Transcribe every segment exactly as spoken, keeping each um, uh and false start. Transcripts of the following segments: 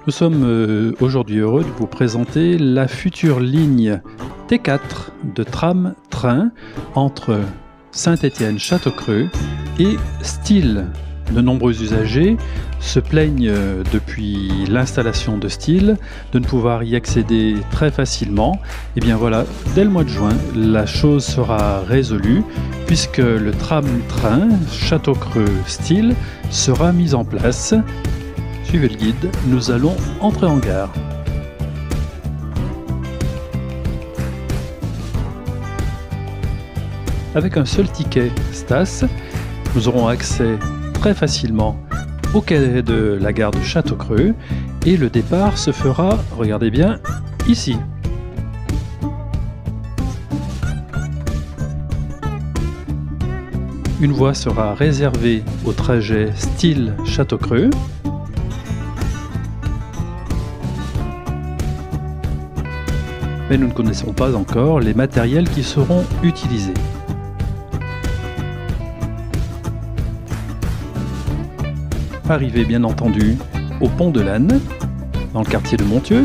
Nous sommes euh, aujourd'hui heureux de vous présenter la future ligne T quatre de tram-train entre Saint-Étienne-Châteaucreux et Steel. De nombreux usagers se plaignent euh, depuis l'installation de Steel de ne pouvoir y accéder très facilement. Et bien voilà, dès le mois de juin, la chose sera résolue puisque le tram-train Châteaucreux-Steel sera mis en place. Suivez le guide, nous allons entrer en gare. Avec un seul ticket Stas, nous aurons accès très facilement au quai de la gare de Châteaucreux et le départ se fera, regardez bien, ici. Une voie sera réservée au trajet Steel Châteaucreux. Mais nous ne connaissons pas encore les matériels qui seront utilisés. Arrivée bien entendu au pont de l'Âne, dans le quartier de Montieu.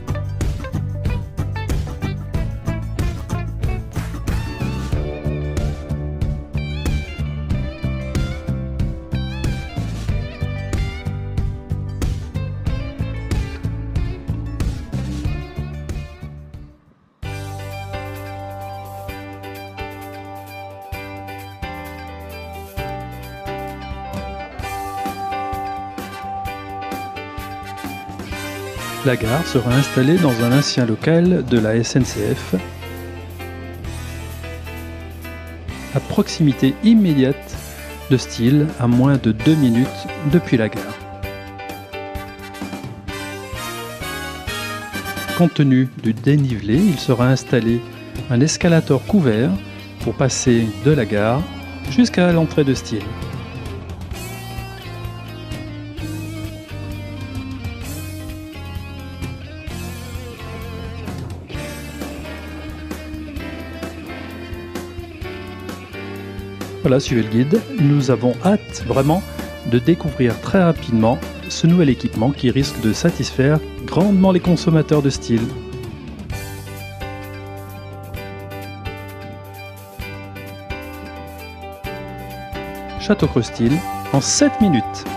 La gare sera installée dans un ancien local de la S N C F, à proximité immédiate de Steel, à moins de deux minutes depuis la gare. Compte tenu du dénivelé, il sera installé un escalator couvert pour passer de la gare jusqu'à l'entrée de Steel. Voilà, suivez le guide. Nous avons hâte vraiment de découvrir très rapidement ce nouvel équipement qui risque de satisfaire grandement les consommateurs de Steel. Châteaucreux Steel en sept minutes.